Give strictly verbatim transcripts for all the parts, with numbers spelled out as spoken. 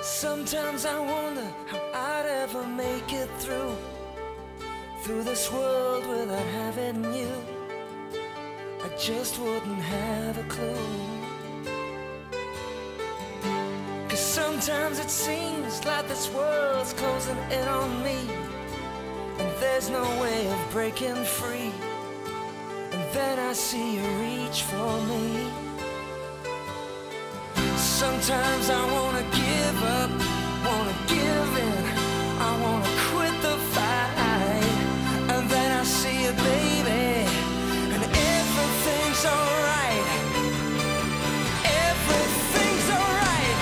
Sometimes I wonder how I'd ever make it through Through this world without having you. I just wouldn't have a clue. 'Cause sometimes it seems like this world's closing in on me, and there's no way of breaking free. And then I see you reach for me. Sometimes I wanna give up, wanna give in, I wanna quit the fight. And then I see you, baby, and everything's alright. Everything's alright.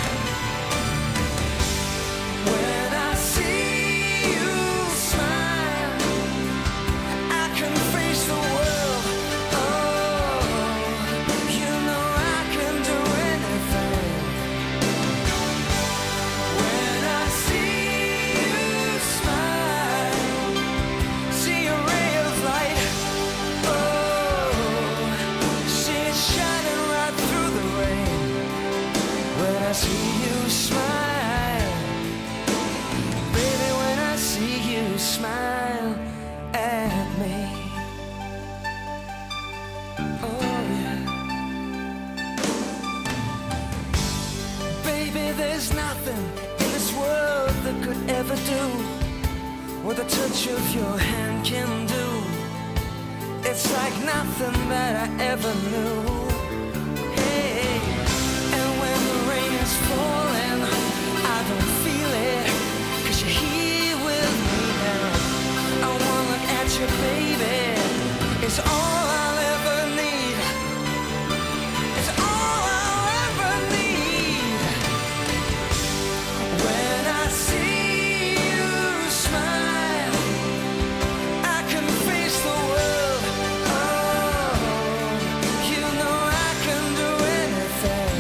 When I see you smile, I can face the world. Oh, you know I can do anything. When I see you smile, see a ray of light. Oh, see it shining right through the rain. When I see you smile, baby, when I see you smile at me. Oh yeah. Baby, there's nothing in this world that could ever do what the touch of your hand can do. It's like nothing that I ever knew. Hey, and when the rain is falling, I don't feel it, 'cause you're here with me now. I wanna look at you, baby. It's all I'll ever need. It's all I'll ever need. When I see you smile, I can face the world. Oh, you know I can do anything.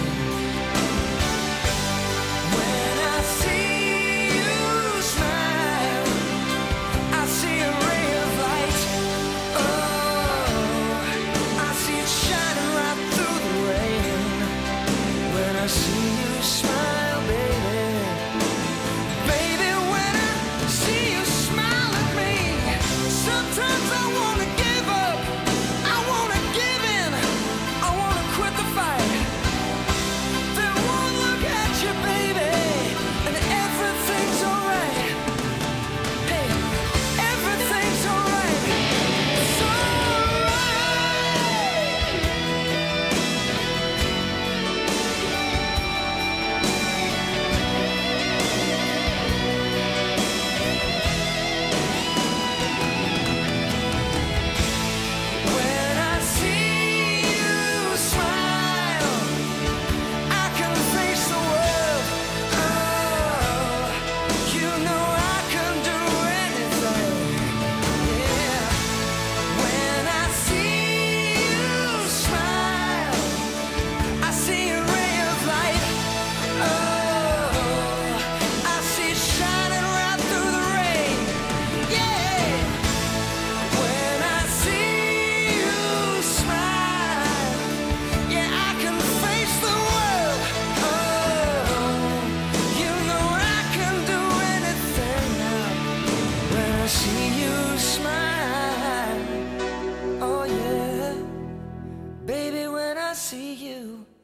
When I see you smile, I see a ray of light. Oh, I see it shining right through the rain. When I see you smile, baby. Baby, when I see you smile at me, sometimes I wanna give up, I wanna give in, I wanna quit the fight. Then one look at you, baby, and everything's alright. Hey, everything's alright. It's alright. When I see you smile, I can face the world. Oh, you know I can do anything. Yeah. When I see you smile, I see a ray of light. Oh, I see it shining right through the rain. Yeah. When I see you smile, yeah, I can face the world. Oh, you know I can do anything now. When I see you smile, oh yeah, baby, when I see you